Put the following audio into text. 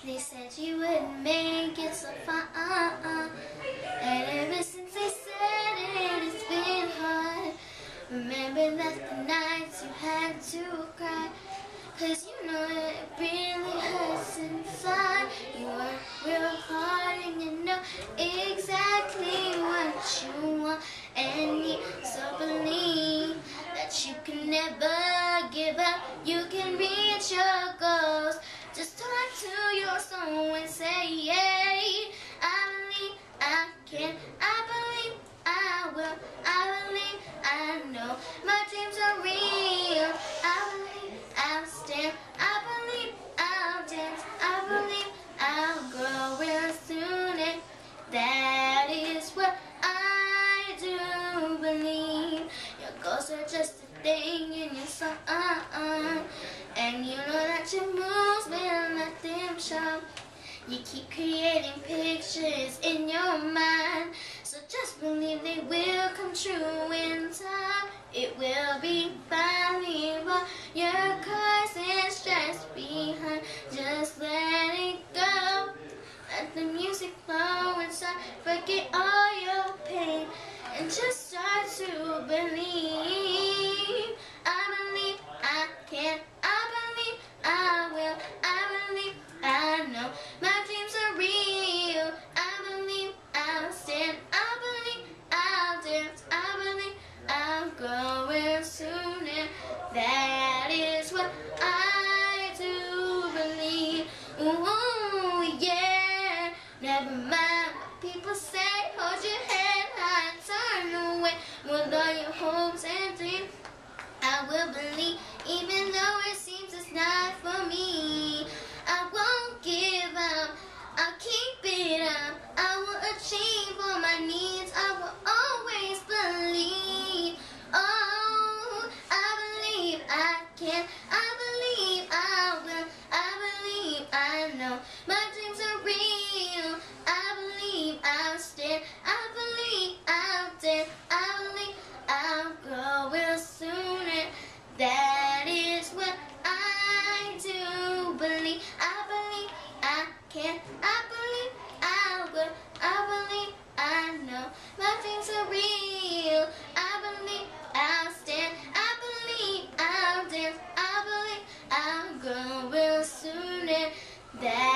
They said you wouldn't make it so far, and ever since they said it, it's been hard. Remember that the nights you had to cry, 'cause you know it really hurts inside. You work real hard and you know exactly what you want and need. So believe that you can never give up. You can reach your goals. Just talk to your soul and say, yeah, I believe I can, I believe I will, I believe I know my dreams are real. I believe I'll stand, I believe I'll dance, I believe I'll grow real soon, and that is what I do believe. Your goals are just a thing in your song, and you know that your moves will let them show. You keep creating pictures in your mind, so just believe they will come true in time. It will be fine. Leave all your cars and stress behind. Just let it go. Let the music flow inside. Forget all your pain and just start to believe. I believe I can. I believe I will. I believe I know my dreams are real. I believe I'll stand. I believe I'll dance. I believe I'll grow real soon, and that is what I do believe. Ooh, yeah. Never mind what people say. Hold your head high and turn away with all your hopes and dreams. I will believe, even though it seems it's not for me. I won't give up, I'll keep it up. I will achieve all my needs, I will always believe. Oh, I believe I can, I believe I will, I believe I know my dreams are real. I believe I'll stand, I believe I'll dance, I believe I'll grow real soon, and that is what I do believe. I believe I can, I believe I will, I believe I know my dreams are real. I believe I'll stand, I believe I'll dance, I believe I'll grow real soon, and that